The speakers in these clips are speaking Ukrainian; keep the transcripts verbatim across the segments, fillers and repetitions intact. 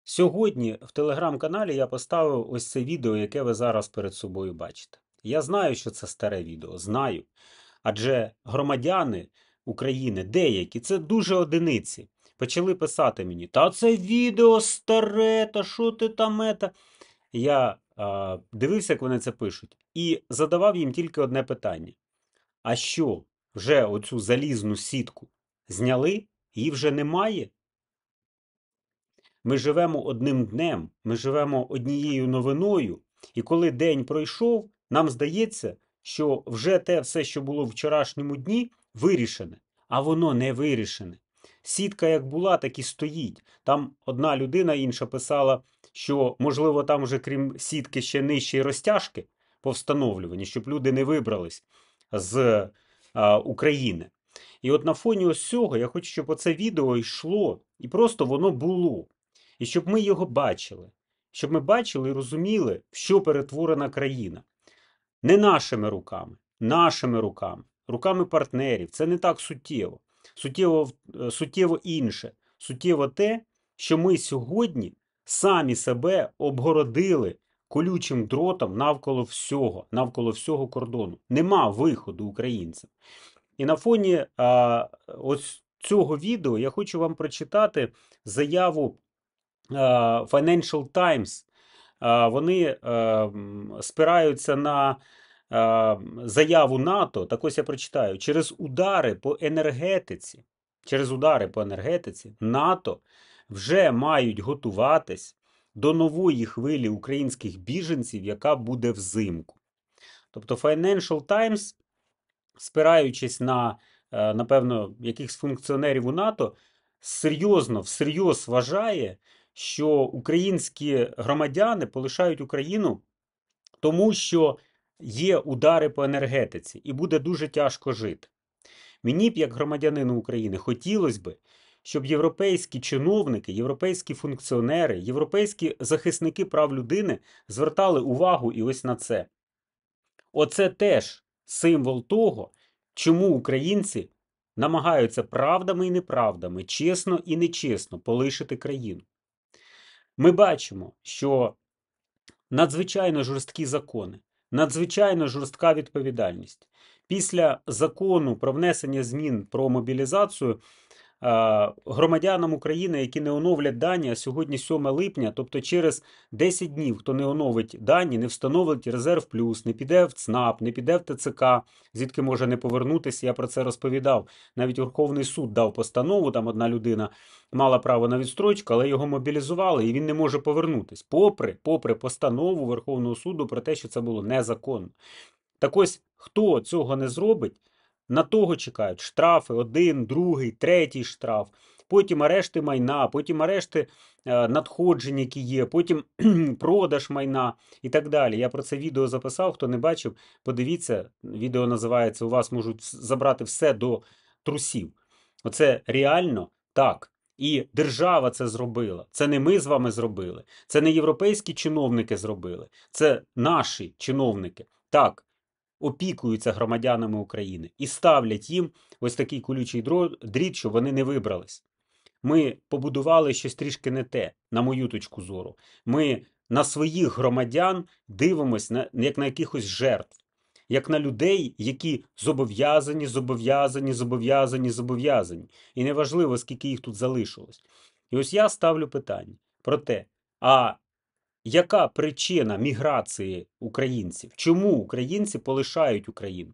Сьогодні в телеграм-каналі я поставив ось це відео, яке ви зараз перед собою бачите. Я знаю, що це старе відео, знаю. Адже громадяни України, деякі, це дуже одиниці, почали писати мені: та це відео старе, та що ти там ета. Я а, дивився, як вони це пишуть, і задавав їм тільки одне питання: а що, вже оцю залізну сітку зняли? Її вже немає? Ми живемо одним днем, ми живемо однією новиною, і коли день пройшов, нам здається, що вже те все, що було в вчорашньому дні, вирішене, а воно не вирішене. Сітка як була, так і стоїть. Там одна людина інша писала, що, можливо, там вже крім сітки ще нижчі розтяжки по встановлюванню, щоб люди не вибрались з а, України. І от на фоні ось цього я хочу, щоб оце відео йшло, і просто воно було. І щоб ми його бачили. Щоб ми бачили і розуміли, в що перетворена країна. Не нашими руками, нашими руками, руками партнерів. Це не так суттєво. Суттєво, суттєво інше. Суттєво те, що ми сьогодні самі себе обгородили колючим дротом навколо всього, навколо всього кордону. Нема виходу українцям. І на фоні а, ось цього відео я хочу вам прочитати заяву Financial Times. Вони спираються на заяву НАТО. Так ось я прочитаю: через удари по енергетиці, через удари по енергетиці НАТО вже мають готуватись до нової хвилі українських біженців, яка буде взимку. Тобто Financial Times, спираючись на, напевно, якихось функціонерів у НАТО, серйозно, всерйоз вважає, що українські громадяни полишають Україну, тому що є удари по енергетиці і буде дуже тяжко жити. Мені б, як громадянину України, хотілося б, щоб європейські чиновники, європейські функціонери, європейські захисники прав людини звертали увагу і ось на це. Оце теж символ того, чому українці намагаються правдами і неправдами, чесно і нечесно полишити країну. Ми бачимо, що надзвичайно жорсткі закони, надзвичайно жорстка відповідальність. Після закону про внесення змін про мобілізацію громадянам України, які не оновлять дані, а сьогодні сьоме липня, тобто через десять днів, хто не оновить дані, не встановить резерв плюс, не піде в ЦНАП, не піде в ТЦК, звідки може не повернутися, я про це розповідав. Навіть Верховний суд дав постанову, там одна людина мала право на відстрочку, але його мобілізували і він не може повернутися. Попри, попри постанову Верховного суду про те, що це було незаконно. Так ось, хто цього не зробить, на того чекають штрафи, один, другий, третій штраф, потім арешти майна, потім арешти е, надходжень, які є, потім продаж майна і так далі. Я про це відео записав, хто не бачив, подивіться, відео називається «У вас можуть забрати все до трусів». Оце реально так. І держава це зробила. Це не ми з вами зробили. Це не європейські чиновники зробили. Це наші чиновники. Так, опікуються громадянами України і ставлять їм ось такий колючий дріт, щоб вони не вибрались. Ми побудували щось трішки не те, на мою точку зору. Ми на своїх громадян дивимося на, як на якихось жертв, як на людей, які зобов'язані, зобов'язані, зобов'язані, зобов'язані. І неважливо, скільки їх тут залишилось. І ось я ставлю питання про те, а яка причина міграції українців? Чому українці полишають Україну?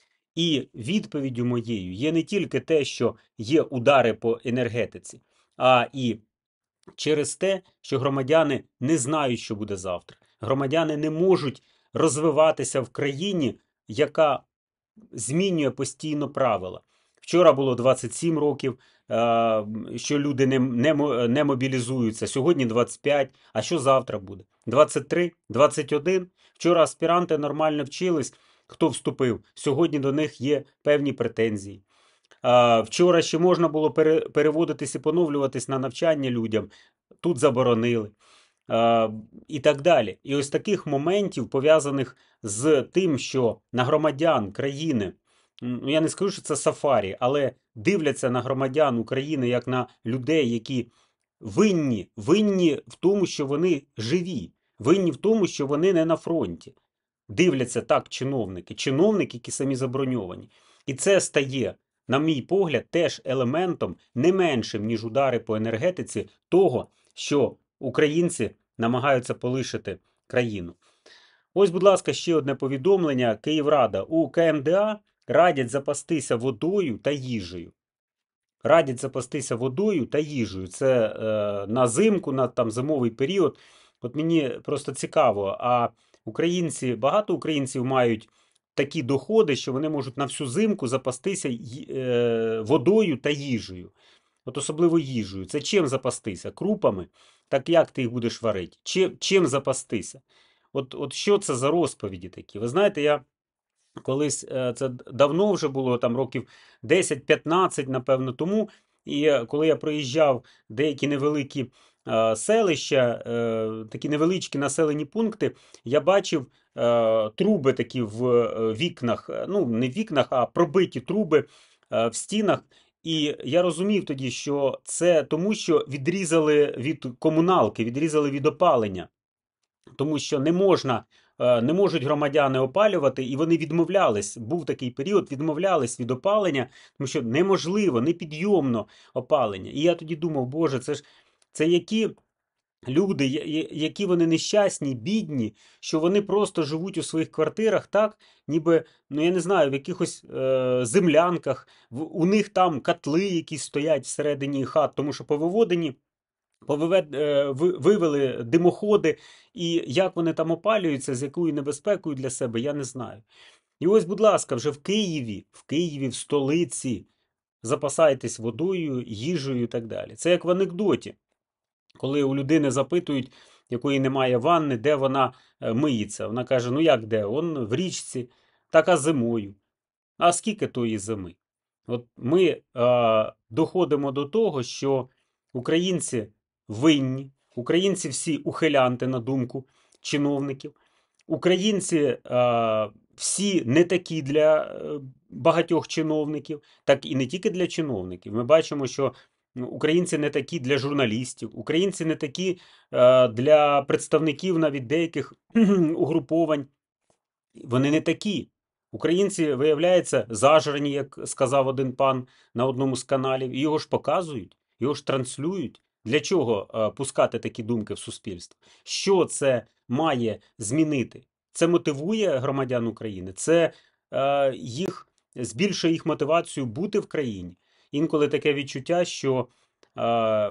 І відповіддю моєю є не тільки те, що є удари по енергетиці, а і через те, що громадяни не знають, що буде завтра. Громадяни не можуть розвиватися в країні, яка змінює постійно правила. Вчора було двадцять сім років, що люди не, не, не мобілізуються, сьогодні двадцять п'ять, а що завтра буде? двадцять три, двадцять один. Вчора аспіранти нормально вчились, хто вступив, сьогодні до них є певні претензії. Вчора ще можна було переводитись і поновлюватись на навчання людям, тут заборонили. І так далі. І ось таких моментів, пов'язаних з тим, що на громадян країни, ну я не скажу, що це сафарі, але дивляться на громадян України як на людей, які винні, винні в тому, що вони живі, винні в тому, що вони не на фронті. Дивляться так чиновники, чиновники, які самі заброньовані. І це стає, на мій погляд, теж елементом не меншим, ніж удари по енергетиці, того, що українці намагаються полишити країну. Ось, будь ласка, ще одне повідомлення. Київрада. У КМДА радять запастися водою та їжею. Радять запастися водою та їжею. Це е, на зимку, на там зимовий період. От мені просто цікаво, а українці, багато українців мають такі доходи, що вони можуть на всю зимку запастися е, водою та їжею. От особливо їжею. Це чим запастися? Крупами? Так як ти їх будеш варити? Чим, чим запастися? От, от що це за розповіді такі? Ви знаєте, я колись, це давно вже було, там років десять-п'ятнадцять, напевно, тому. І коли я проїжджав деякі невеликі е, селища, е, такі невеличкі населені пункти, я бачив е, труби такі в е, вікнах, ну не в вікнах, а пробиті труби е, в стінах. І я розумів тоді, що це тому, що відрізали від комуналки, відрізали від опалення. Тому що не можна, не можуть громадяни опалювати, і вони відмовлялись. Був такий період, відмовлялись від опалення, тому що неможливо, непідйомно опалення. І я тоді думав, Боже, це ж це які люди, які вони нещасні, бідні, що вони просто живуть у своїх квартирах так, ніби, ну я не знаю, в якихось е, землянках, в, у них там котли якісь стоять всередині хат, тому що повиводені. Вивели димоходи, і як вони там опалюються, з якою небезпекою для себе, я не знаю. І ось, будь ласка, вже в Києві, в Києві, в столиці, запасайтесь водою, їжею і так далі. Це як в анекдоті, коли у людини запитують, якої немає ванни, де вона миється. Вона каже, ну як де? Он в річці, так а зимою. А скільки тої зими? От ми а, доходимо до того, що українці винні, українці всі ухилянти, на думку чиновників, українці а, всі не такі для багатьох чиновників, так і не тільки для чиновників. Ми бачимо, що українці не такі для журналістів, українці не такі а, для представників навіть деяких угруповань. Вони не такі. Українці, виявляється, зажрані, як сказав один пан на одному з каналів, і його ж показують, його ж транслюють. Для чого е, пускати такі думки в суспільство? Що це має змінити? Це мотивує громадян України, це е, їх, збільшує їх мотивацію бути в країні. Інколи таке відчуття, що е,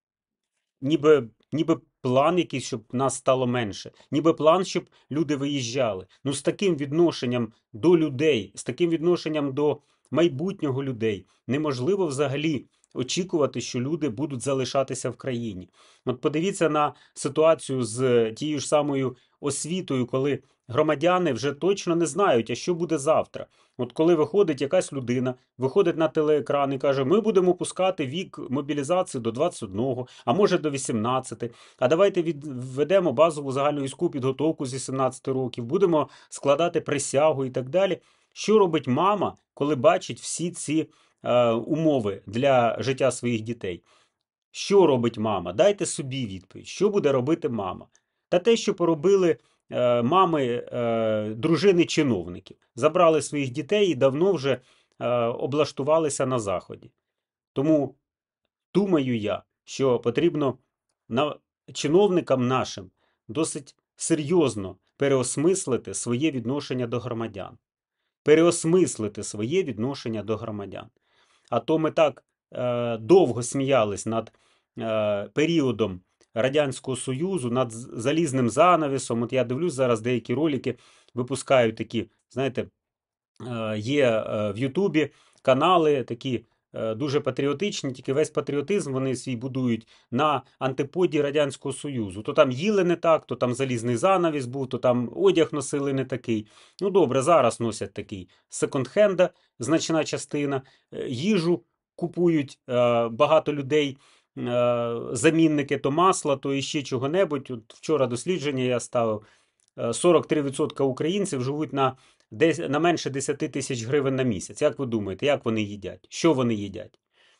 ніби, ніби план якийсь, щоб нас стало менше. Ніби план, щоб люди виїжджали. Ну, з таким відношенням до людей, з таким відношенням до майбутнього людей неможливо взагалі очікувати, що люди будуть залишатися в країні. От подивіться на ситуацію з тією ж самою освітою, коли громадяни вже точно не знають, а що буде завтра. От коли виходить якась людина, виходить на телеекран і каже, ми будемо пускати вік мобілізації до двадцять одного, а може до вісімнадцяти, а давайте введемо базову загальновійськову підготовку з вісімнадцяти років, будемо складати присягу і так далі. Що робить мама, коли бачить всі ці е, умови для життя своїх дітей? Що робить мама? Дайте собі відповідь. Що буде робити мама? Та те, що поробили е, мами, е, дружини чиновників. Забрали своїх дітей і давно вже е, облаштувалися на Заході. Тому думаю я, що потрібно на, чиновникам нашим досить серйозно переосмислити своє відношення до громадян. Переосмислити своє відношення до громадян. А то ми так е, довго сміялись над е, періодом Радянського Союзу, над залізним занавісом. От я дивлюсь зараз, деякі ролики випускають такі, знаєте, е, є е, в Ютубі канали такі е, дуже патріотичні, тільки весь патріотизм вони свій будують на антиподі Радянського Союзу. То там їли не так, то там залізний занавіс був, то там одяг носили не такий. Ну добре, зараз носять такий секонд-хенда, значна частина, їжу купують е, багато людей, е, замінники то масла, то іще чого-небудь. От вчора дослідження я ставив, сорок три відсотки українців живуть на, на менше десять тисяч гривень на місяць. Як ви думаєте, як вони їдять? Що вони їдять?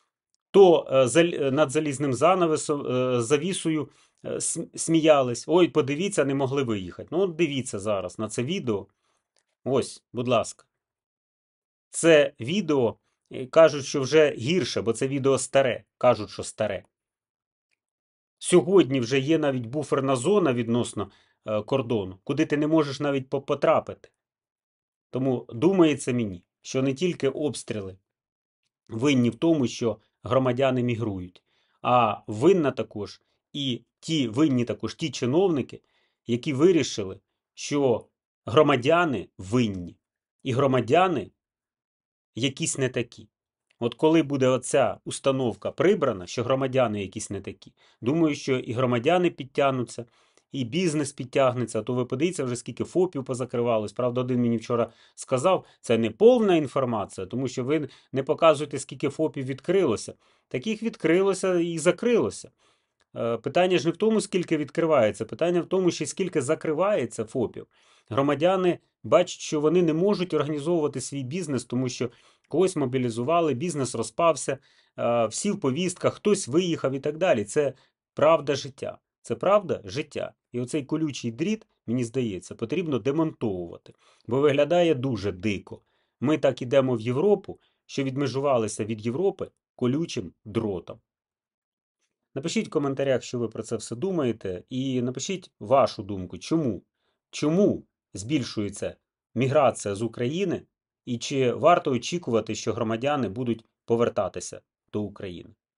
то над залізним занавесом, завісою сміялись. Ой, подивіться, не могли виїхати. Ну, от дивіться зараз на це відео. Ось, будь ласка. Це відео, кажуть, що вже гірше, бо це відео старе. Кажуть, що старе. Сьогодні вже є навіть буферна зона відносно кордону, куди ти не можеш навіть потрапити. Тому думається мені, що не тільки обстріли винні в тому, що громадяни мігрують, а винна також і ті винні також ті чиновники, які вирішили, що громадяни винні. І громадяни якісь не такі. От коли буде оця установка прибрана, що громадяни якісь не такі, думаю, що і громадяни підтягнуться, і бізнес підтягнеться, а то ви подивіться вже скільки ФОПів позакривалось. Правда, один мені вчора сказав, це не повна інформація, тому що ви не показуєте, скільки ФОПів відкрилося. Таких відкрилося і закрилося. Питання ж не в тому, скільки відкривається, питання в тому, що скільки закривається ФОПів. Громадяни бачать, що вони не можуть організовувати свій бізнес, тому що когось мобілізували, бізнес розпався, всі в повістках, хтось виїхав і так далі. Це правда життя. Це правда життя. І оцей колючий дріт, мені здається, потрібно демонтовувати. Бо виглядає дуже дико. Ми так ідемо в Європу, що відмежувалися від Європи колючим дротом. Напишіть в коментарях, що ви про це все думаєте, і напишіть вашу думку, чому? Чому збільшується міграція з України, і чи варто очікувати, що громадяни будуть повертатися до України?